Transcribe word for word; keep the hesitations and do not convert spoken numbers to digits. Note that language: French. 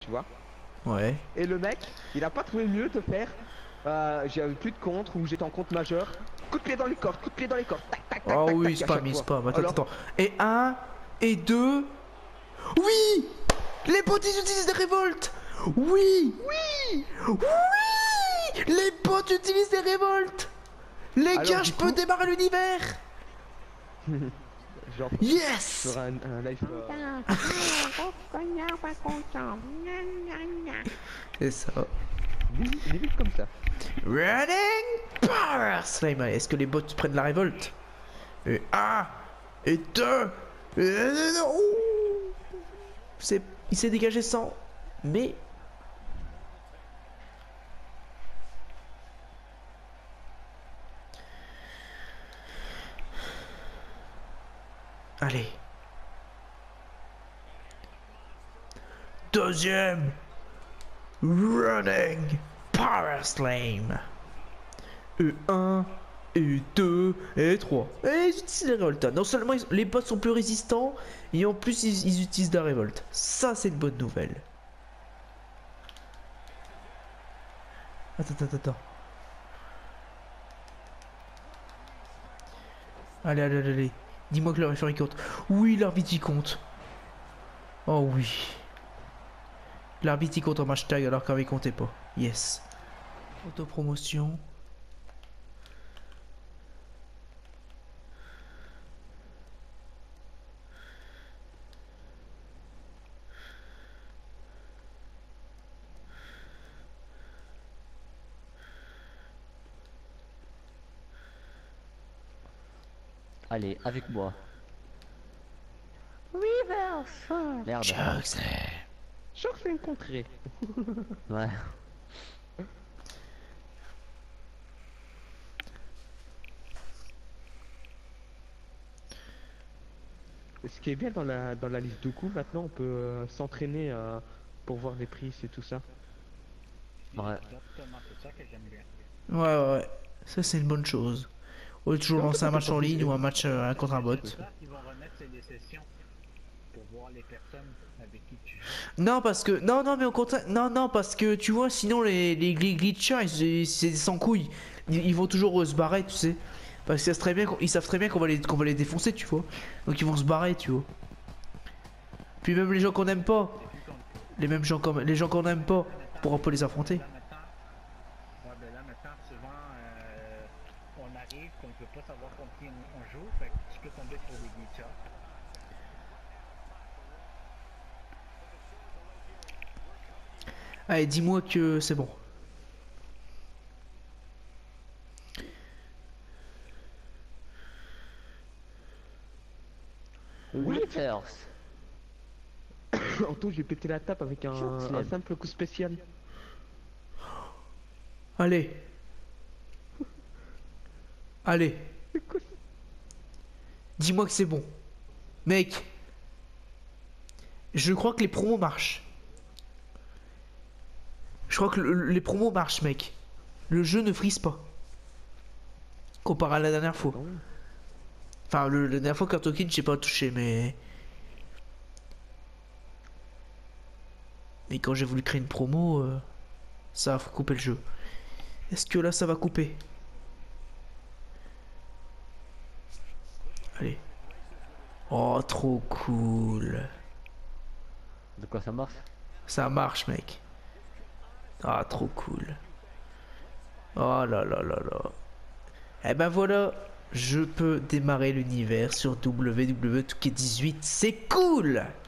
tu vois. Ouais. Et le mec, il a pas trouvé mieux de faire. Euh, J'avais plus de contre ou j'étais en compte majeur. Coup de pied dans les cordes, coup de pied dans les cordes. Tac, tac, tac, Oh tac, oui, tac, à spam, chaque il fois. spam. Attends, Alors, attends. Et un, et deux. Oui! Les bots, ils utilisent des révoltes! Oui! oui. Oui! Les bots utilisent des révoltes! Les Alors gars, du je peux coup, démarrer l'univers! genre, je Yes! ferai un, un live. euh, C'est ça. limite, limite comme ça. Running Power Slime. Allez, est-ce que les bots prennent la révolte? Et un, et deux, et... Ouh. C'est... Il s'est dégagé sans, mais... Allez. Deuxième. Running Power Slam. E un, E deux, et trois. Et ils utilisent la révolte. Non seulement ils- les bots sont plus résistants, et en plus ils, ils utilisent la révolte. Ça, c'est une bonne nouvelle. Attends, attends, attends. Allez, allez, allez, allez. Dis-moi que le référé compte. Oui, l'arbitre y compte. Oh oui. L'arbitre y compte en match tag alors qu'il comptait pas. Yes. Autopromotion. Allez, avec moi. Merde. Chugs. Genre, c'est une contrée. Ouais. Ce qui est bien dans la, dans la liste de coups, maintenant, on peut euh, s'entraîner euh, pour voir les prises et tout ça. Ouais. Exactement, c'est ça que j'aime bien. Ouais, ouais, ouais. Ça, c'est une bonne chose. Au lieu de toujours Mais en lancer fait, un on peut match en ligne profiter. ou un match euh, un contre un bot. C'est ça qu'ils vont remettre c'est des sessions pour voir les personnes avec qui tu joues. Non, parce que. Non, non, mais au contraire. Non, non, parce que tu vois, sinon les, les gli- glitchers, ils- c'est sans couilles. Ils, ils vont toujours euh, se barrer, tu sais. Parce qu'ils savent très bien qu'on ils savent très bien qu'on va, les- qu'on va les défoncer, tu vois. Donc ils vont se barrer, tu vois. Puis même les gens qu'on n'aime pas. C'est plus comme Les mêmes gens qu'on les gens qu'on n'aime pas. Pour un peu les affronter. là maintenant. Ouais, ben là maintenant, souvent, euh, on arrive qu'on ne peut pas savoir contre qui on, on joue, fait que tu peux tomber sur des glitchers. Allez, dis-moi que c'est bon. Withers. Anto, j'ai pété la tape avec un, Short un slam. simple coup spécial. Allez. Allez. Dis-moi que c'est bon. Mec. Je crois que les promos marchent. Je crois que le- les promos marchent, mec. Le jeu ne frise pas. Comparé à la dernière fois. Non. Enfin, le, la dernière fois, Kartokin, j'ai pas touché, mais... Mais quand j'ai voulu créer une promo, euh, ça a coupé le jeu. Est-ce que là, ça va couper? Allez. Oh, trop cool. De quoi ça marche? Ça marche, mec. Ah, trop cool. Oh là là là là. Eh ben voilà, je peux démarrer l'univers sur W W E deux K dix-huit. C'est cool!